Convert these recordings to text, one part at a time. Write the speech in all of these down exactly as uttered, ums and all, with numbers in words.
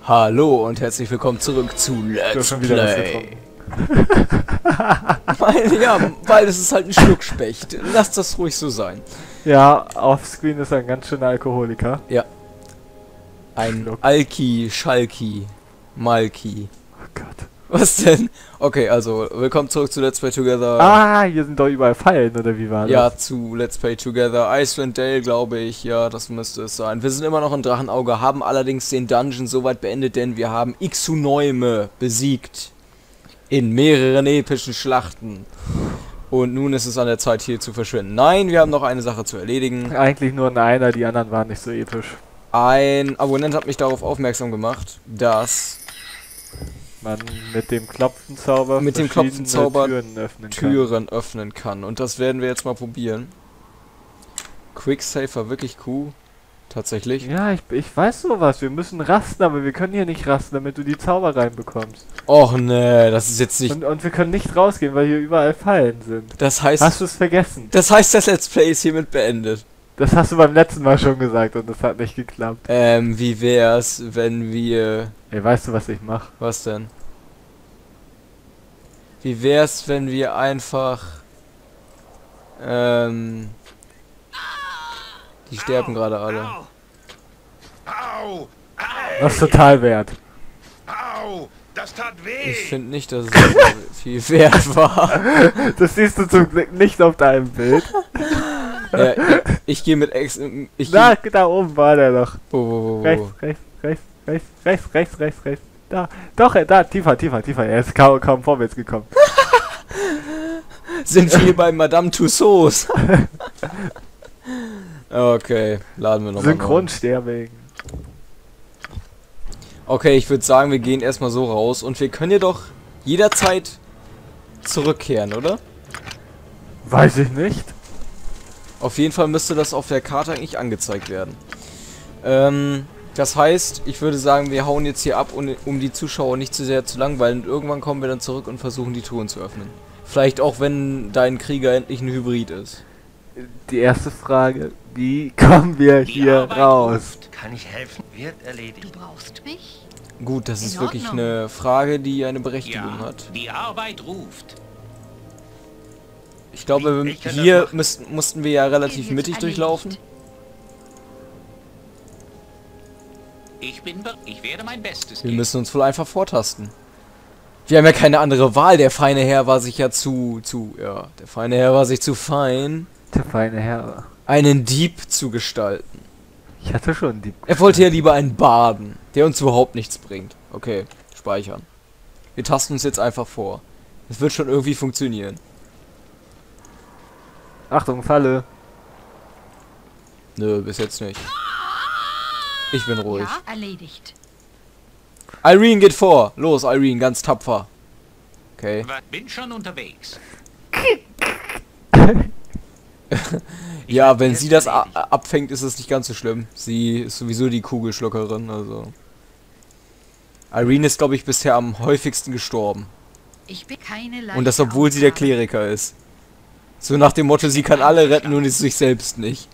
Hallo und herzlich willkommen zurück zu Let's Play. weil, ja, weil es ist halt ein Schluckspecht. Lasst das ruhig so sein. Ja, offscreen ist ein ganz schöner Alkoholiker. Ja. Ein Schluck. Alki, Schalki, Malki. Oh Gott. Was denn? Okay, also, willkommen zurück zu Let's Play Together. Ah, hier sind doch überall Pfeilen, oder wie war das? Ja, zu Let's Play Together. Icewind Dale, glaube ich. Ja, das müsste es sein. Wir sind immer noch in Drachenauge, haben allerdings den Dungeon soweit beendet, denn wir haben Ixuneume besiegt. In mehreren epischen Schlachten. Und nun ist es an der Zeit, hier zu verschwinden. Nein, wir haben noch eine Sache zu erledigen. Eigentlich nur in einer, die anderen waren nicht so episch. Ein Abonnent hat mich darauf aufmerksam gemacht, dass man mit dem Klopfenzauber mit dem Klopfenzauber Türen öffnen kann. Türen öffnen kann. Und das werden wir jetzt mal probieren. Quicksave war wirklich cool. Tatsächlich. Ja, ich, ich weiß sowas. Wir müssen rasten, aber wir können hier nicht rasten, damit du die Zauber reinbekommst. Och ne, das ist jetzt nicht... Und, und wir können nicht rausgehen, weil hier überall Fallen sind. Das heißt... Hast du es vergessen? Das heißt, das Let's Play ist hiermit beendet. Das hast du beim letzten Mal schon gesagt und das hat nicht geklappt. Ähm, wie wär's, wenn wir... Ey, weißt du, was ich mach? Was denn? Wie wär's, wenn wir einfach... Ähm... Die sterben gerade alle. Au! Au! Das ist total wert. Au! Das tat weh! Ich finde nicht, dass es so viel wert war. Das siehst du zum Glück nicht auf deinem Bild. Ja, ich, ich gehe mit Ex... Ich Da, da oben war der noch. Wo, wo, wo, wo? Rechts, rechts, rechts, rechts, rechts, rechts, rechts, rechts. Da, doch, äh, da, tiefer, tiefer, tiefer. Er ist kaum, kaum vorwärts gekommen. Sind wir bei Madame Tussauds? Okay, laden wir nochmal. Synchronsterbing. Okay, ich würde sagen, wir gehen erstmal so raus und wir können jedoch jederzeit zurückkehren, oder? Weiß ich nicht. Auf jeden Fall müsste das auf der Karte eigentlich angezeigt werden. Ähm, das heißt, ich würde sagen, wir hauen jetzt hier ab, um, um die Zuschauer nicht zu sehr zu langweilen. Und irgendwann kommen wir dann zurück und versuchen die Truhen zu öffnen. Vielleicht auch, wenn dein Krieger endlich ein Hybrid ist. Die erste Frage, wie kommen wir Die hier Arbeit raus? ruft. Kann ich helfen? Wird erledigt. Du brauchst mich? Gut, das In ist wirklich Ordnung. eine Frage, die eine Berechtigung Ja, hat. die Arbeit ruft. Ich glaube, Ich- ich kann das hier machen. müssten, mussten wir ja relativ Wird mittig erledigt. durchlaufen. Ich bin ber Ich werde mein Bestes Wir geben. müssen uns wohl einfach vortasten. Wir haben ja keine andere Wahl. Der feine Herr war sich ja zu, zu, ja, der feine Herr war sich zu fein, Der feine Herr. einen Dieb zu gestalten. Ich hatte schon einen Dieb. Er wollte ja lieber einen Baden, der uns überhaupt nichts bringt. Okay, speichern. Wir tasten uns jetzt einfach vor. Es wird schon irgendwie funktionieren. Achtung, Falle. Nö, bis jetzt nicht. Ich bin ruhig. Ja, erledigt. Irene geht vor. Los, Irene, ganz tapfer. Okay. Wa- Bin schon unterwegs. Ja, wenn jetzt sie das a- erledigt. abfängt, ist es nicht ganz so schlimm. Sie ist sowieso die Kugelschluckerin, also. Irene ist, glaube ich, bisher am häufigsten gestorben. Ich bin keine leichte Und das, obwohl sie der Aufgabe. Kleriker ist. So nach dem Motto, sie kann alle retten, nur nicht sich selbst nicht.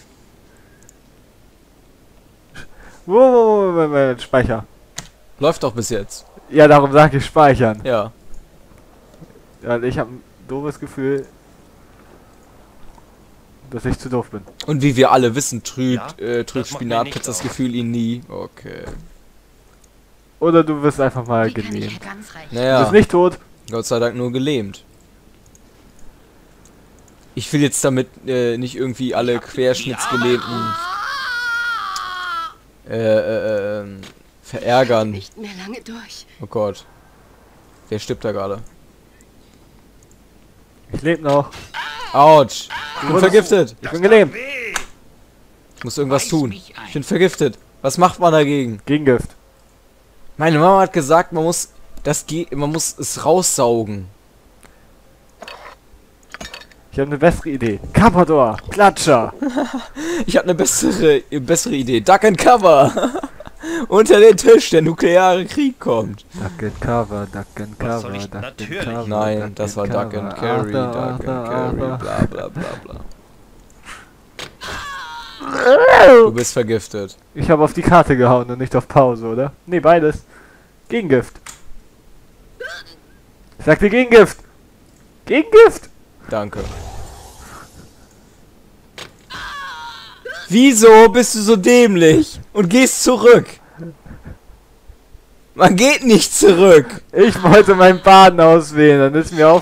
Wo, wo, wo, wo, wo, Speicher. Läuft doch bis jetzt. Ja, darum sage ich speichern. Ja. Ja, ich habe ein doofes Gefühl, dass ich zu doof bin. Und wie wir alle wissen, trügt, Ja, äh, das trügt macht mir Spinat nichts das aus. Gefühl ihn nie. Okay. Oder du wirst einfach mal Wie kann ich gelähmt. ganz reich? Du Naja, bist nicht tot. Gott sei Dank nur gelähmt. Ich will jetzt damit äh, nicht irgendwie alle Ich hab die- Querschnittsgelähmten äh, äh, ähm, verärgern. Nicht mehr lange durch. Oh Gott. Wer stirbt da gerade? Ich lebe noch. Autsch! Ich bin vergiftet! Ich bin gelähmt. Weh! Ich muss irgendwas Weiß tun. mich ein. Ich bin vergiftet. Was macht man dagegen? Gegengift. Meine Mama hat gesagt, man muss das ge man muss es raussaugen. Ich habe eine bessere Idee. Carpador. Klatscher. Ich habe eine bessere bessere Idee. Duck and Cover. Unter den Tisch, der nukleare Krieg kommt. Duck and Cover, Duck and Was Cover, soll ich- Duck natürlich. and Cover. Nein, Duck das war and Duck Cover. and Carry, Arthur, Duck and Arthur, Carry, Arthur. bla bla bla bla. Du bist vergiftet. Ich habe auf die Karte gehauen und nicht auf Pause, oder? Nee, beides. Gegengift. Ich sagte Gegengift. Gegengift. Danke. Wieso bist du so dämlich und gehst zurück? Man geht nicht zurück. Ich wollte meinen Baden auswählen, dann ist mir auf...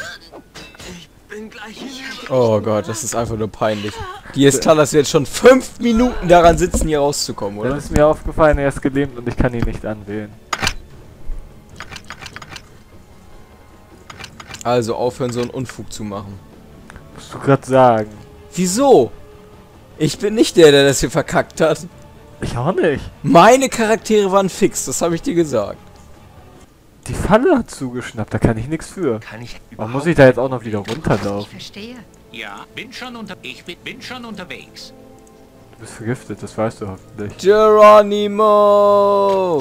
Oh Gott, das ist einfach nur peinlich. Die Estella ist jetzt schon fünf Minuten daran sitzen, hier rauszukommen, Dann oder? ist mir aufgefallen, er ist gelähmt und ich kann ihn nicht anwählen. Also aufhören, so einen Unfug zu machen. Musst du gerade sagen. Wieso? Ich bin nicht der, der das hier verkackt hat. Ich auch nicht. Meine Charaktere waren fix, das habe ich dir gesagt. Die Falle hat zugeschnappt, da kann ich nichts für. Kann ich Warum muss ich da jetzt auch noch wieder Ich runterlaufen? verstehe. Ja, bin schon unter... Ich bin, bin schon unterwegs. Du bist vergiftet, das weißt du hoffentlich. Geronimo!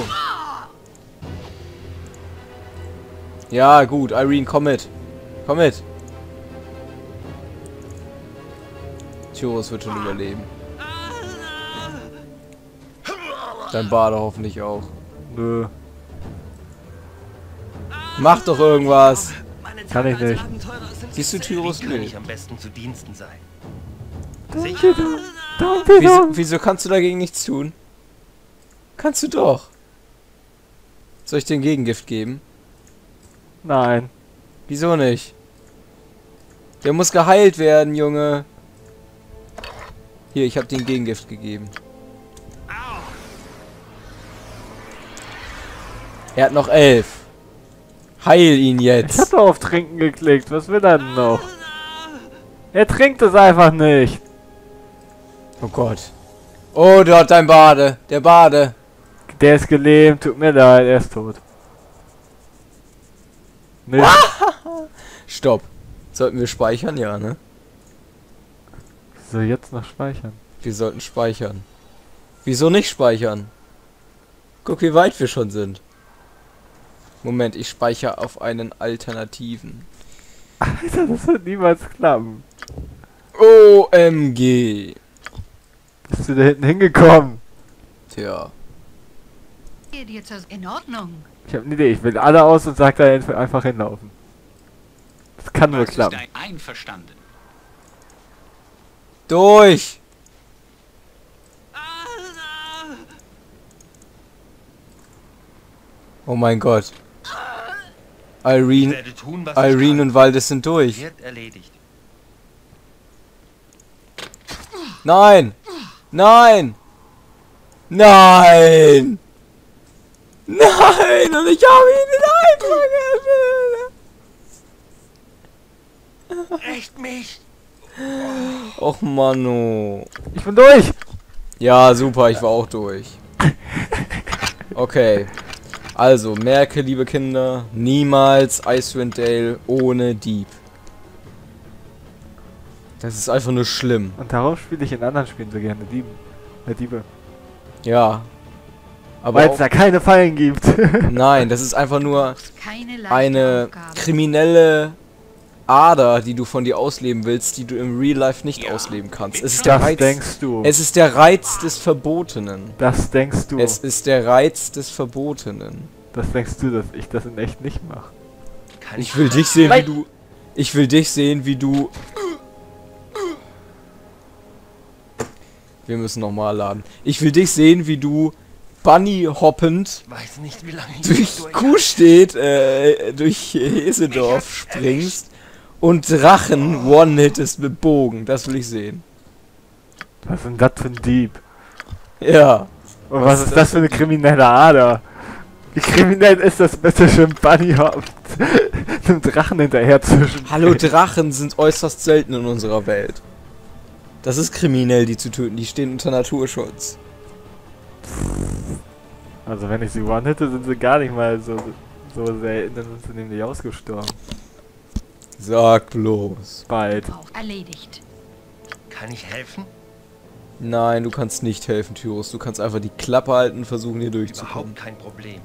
Ja, gut, Irene, komm mit. Komm mit. Tyros wird schon überleben. Dein Bade hoffentlich auch. Nö, Mach doch irgendwas. kann ich nicht. Siehst du Tyros Wie kann nicht? ich am besten zu Diensten sein? Danke, danke, Wieso, wieso kannst du dagegen nichts tun? Kannst du doch. Soll ich dir ein Gegengift geben? Nein. Wieso nicht? Der muss geheilt werden, Junge. Hier, ich habe dir ein Gegengift gegeben. Er hat noch elf. Heil ihn Ich hab jetzt. doch auf Trinken geklickt, was will er denn noch? Er trinkt es einfach nicht. Oh Gott. Oh, dort dein Bade. Der Bade. Der ist gelähmt, tut mir leid, er ist tot. Nee, Stopp. Sollten wir speichern? Ja, ne? so jetzt noch speichern. Wir sollten speichern. Wieso nicht speichern? Guck, wie weit wir schon sind. Moment, ich speichere auf einen alternativen. Alter, das wird niemals klappen. O M G. Bist du da hinten hingekommen? Tja. Gehe dir zur... In Ordnung. Ich hab eine Idee, ich will alle aus und sag da einfach hinlaufen. Das kann nur Was ist klappen. ein Einverstanden? Durch. Oh mein Gott. Ich Irene, werde tun, was ich Irene kann. und Waldes sind durch. Wird erledigt. Nein! Nein! Nein! Nein! Und ich habe ihn in Recht mich! Einfang. Och Manu. Ich bin durch! Ja, super, ich war auch durch. Okay. Also, merke, liebe Kinder, niemals Icewind Dale ohne Dieb. Das ist einfach nur schlimm. Und darum spiele ich in anderen Spielen so gerne Dieben. Äh, Diebe. Ja. Aber Weil es auch, da keine Fallen gibt. nein, das ist einfach nur Keine leichte eine Aufgabe. kriminelle Ader, die du von dir ausleben willst, die du im Real Life nicht Ja. ausleben kannst. Es ist der Das Reiz. denkst du. Es ist der Reiz des Verbotenen. Das denkst du. Es ist der Reiz des Verbotenen. Das denkst du, dass ich das in echt nicht mache. Kann Ich will dich sehen, wie Nein. du. Ich will dich sehen, wie du. Wir müssen nochmal laden. Ich will dich sehen, wie du Bunny hoppend weiß nicht, wie lange ich durch durch Kuhstedt, äh, durch Hesedorf springst und Drachen one-hittest mit Bogen. Das will ich sehen. Was ist denn das für ein Dieb? Ja. Und was, ist das für eine kriminelle Ader? Wie kriminell ist das bitte schön, Bunny Hop einem Drachen hinterher zwischen? Hallo, Drachen sind äußerst selten in unserer Welt. Das ist kriminell, die zu töten. Die stehen unter Naturschutz. Also wenn ich sie one-hitte, sind sie gar nicht mal so, so selten, dann sind sie nämlich ausgestorben. Sag bloß. Bald. Auf. Erledigt. Kann ich helfen? Nein, du kannst nicht helfen, Tyros. Du kannst einfach die Klappe halten und versuchen, hier durchzukommen. Überhaupt kein Problem.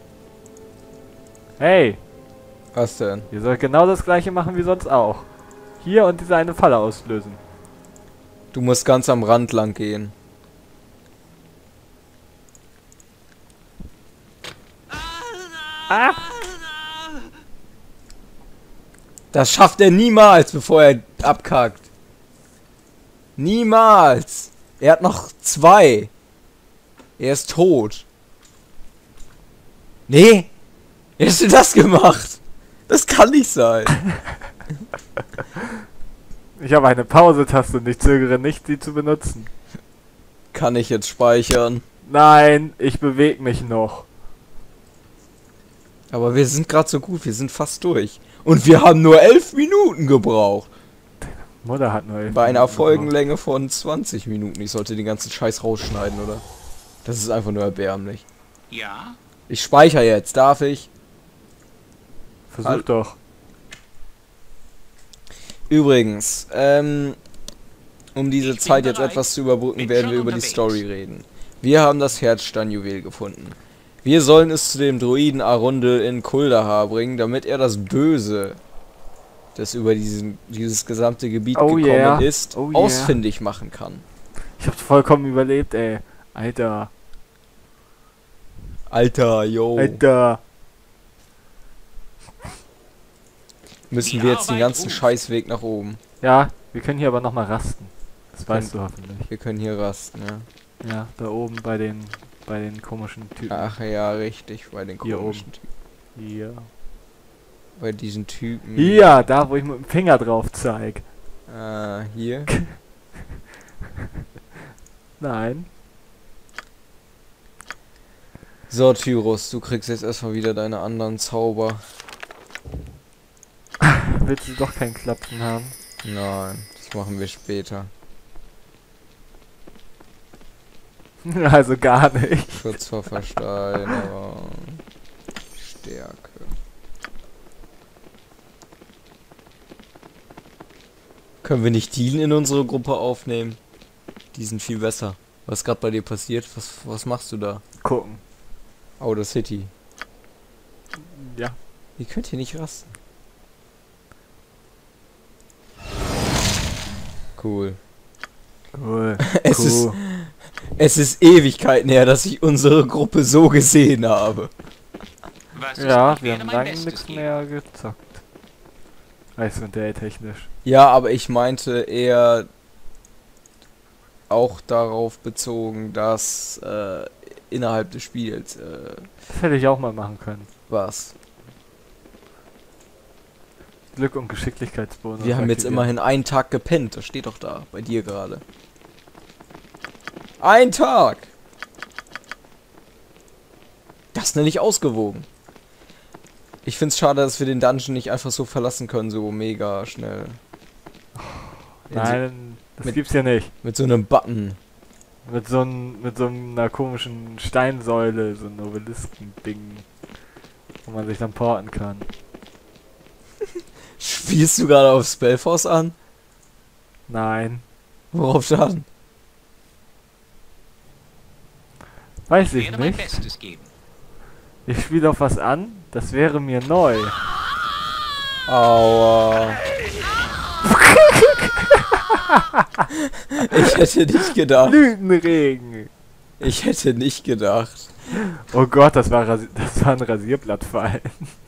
Hey, Was denn? ihr sollt genau das gleiche machen wie sonst auch. Hier und diese eine Falle auslösen. Du musst ganz am Rand lang gehen. Ah! Das schafft er niemals, bevor er abkackt. Niemals. Er hat noch zwei. Er ist tot. Nee. Wie hast du das gemacht? Das kann nicht sein. Ich habe eine Pause-Taste und ich zögere nicht, sie zu benutzen. Kann ich jetzt speichern? Nein, ich bewege mich noch. Aber wir sind gerade so gut, wir sind fast durch. Und wir haben nur elf Minuten gebraucht. Mutter hat nur elf Bei einer Minuten Folgenlänge von zwanzig Minuten. Ich sollte den ganzen Scheiß rausschneiden, oder? Das ist einfach nur erbärmlich. Ja? Ich speichere jetzt, darf ich? Versuch Al- doch. Übrigens, ähm, um diese Ich bin Zeit jetzt bereit. etwas zu überbrücken, Bin werden schon wir über die unterwegs. Story reden. Wir haben das Herzsteinjuwel gefunden. Wir sollen es zu dem Druiden Arundel in Kuldahar bringen, damit er das Böse, das über diesen, dieses gesamte Gebiet Oh gekommen yeah. ist, Oh yeah. ausfindig machen kann. Ich hab's vollkommen überlebt, ey. Alter. Alter, yo. Alter. Müssen Die wir jetzt den Arbeit ganzen ruft. Scheißweg nach oben. Ja, wir können hier aber nochmal rasten. Das Können- weißt du hoffentlich. Wir können hier rasten, ja. Ja, da oben bei den bei den komischen Typen. Ach ja, richtig, bei den Hier komischen Typen. Hier. Bei diesen Typen. Hier, da wo ich mit dem Finger drauf zeig. Ah, hier. Nein. So, Tyrus, du kriegst jetzt erstmal wieder deine anderen Zauber. Willst du doch kein Klapsen haben? Nein, das machen wir später. Also gar nicht. Schutz vor Versteinerung. Stärke. Können wir nicht Dealen in unsere Gruppe aufnehmen? Die sind viel besser. Was ist gerade bei dir passiert? Was, was machst du da? Gucken. Outer City. Ja. Ihr könnt hier nicht rasten. Cool. Cool. Es cool. ist es ist Ewigkeiten her, dass ich unsere Gruppe so gesehen habe. Was ist, Ja, ich wir werde haben mein lange Bestes nichts geben. mehr gezockt. Eis und Day technisch. Ja, aber ich meinte eher auch darauf bezogen, dass äh, innerhalb des Spiels äh, Das hätte ich auch mal machen können. was. Glück und Geschicklichkeitsbonus. Wir haben jetzt aktivieren. immerhin einen Tag gepennt. Das steht doch da, bei dir gerade. Ein Tag! Das nenne ich ausgewogen. Ich find's schade, dass wir den Dungeon nicht einfach so verlassen können, so mega schnell. In so- Nein, das mit- gibt's ja nicht. Mit so einem Button. Mit so, ein, mit so einer komischen Steinsäule, so ein Obelisken-Ding, wo man sich dann porten kann. Spielst du gerade auf Spellforce an? Nein, Worauf dann? weiß Ich ich werde mein nicht. Bestes geben. Ich spiele auf was an, das wäre mir neu. Aua. Ich hätte nicht gedacht. Blütenregen! Ich hätte nicht gedacht. Oh Gott, das war, Rasi das war ein Rasierblattfall.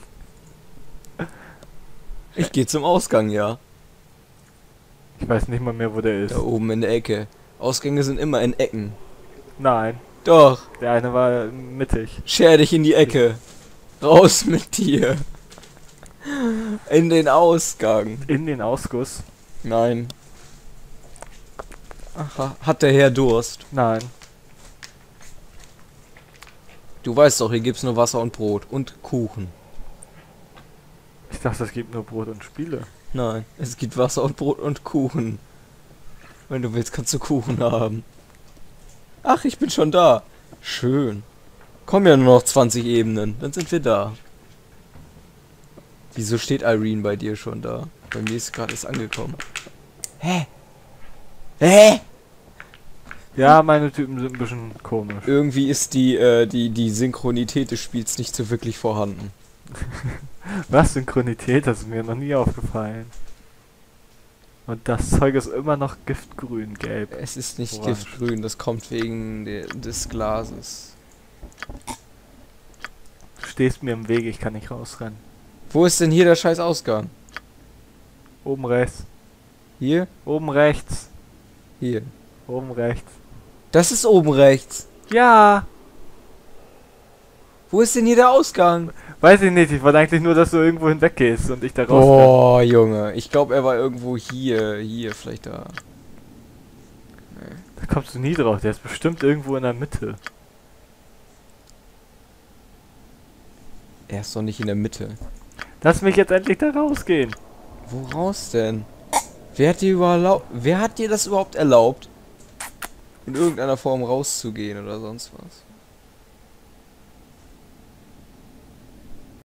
Ich gehe zum Ausgang, ja. Ich weiß nicht mal mehr, wo der ist. Da oben in der Ecke. Ausgänge sind immer in Ecken. Nein, Doch. der eine war mittig. Scher dich in die Ecke. Raus mit dir. In den Ausgang. In den Ausguss? Nein. Aha. Hat der Herr Durst? Nein. Du weißt doch, hier gibt's nur Wasser und Brot. Und Kuchen. Ich dachte, es gibt nur Brot und Spiele. Nein, es gibt Wasser und Brot und Kuchen. Wenn du willst, kannst du Kuchen haben. Ach, ich bin schon da. Schön. Kommen ja nur noch zwanzig Ebenen, dann sind wir da. Wieso steht Irene bei dir schon da? Bei mir ist gerade erst angekommen. Hä? Hä? Ja, meine Typen sind ein bisschen komisch. Irgendwie ist die, äh, die, die Synchronität des Spiels nicht so wirklich vorhanden. Was Synchronität, das ist mir noch nie aufgefallen. Und das Zeug ist immer noch giftgrün, gelb. Es ist nicht Orange. giftgrün, das kommt wegen de des Glases. Du stehst mir im Weg, ich kann nicht rausrennen. Wo ist denn hier der scheiß Ausgang? Oben rechts. Hier? Oben rechts. Hier. Oben rechts. Das ist oben rechts. Ja! Wo ist denn hier der Ausgang? Weiß ich nicht, ich wollte eigentlich nur, dass du irgendwo hinweggehst und ich da raus kann. Boah, Junge. Ich glaube, er war irgendwo hier. Hier, vielleicht da. Da kommst du nie drauf, der ist bestimmt irgendwo in der Mitte. Er ist doch nicht in der Mitte. Lass mich jetzt endlich da rausgehen. Wo raus denn? Wer hat dir überhaupt, wer hat dir das überhaupt erlaubt, in irgendeiner Form rauszugehen oder sonst was?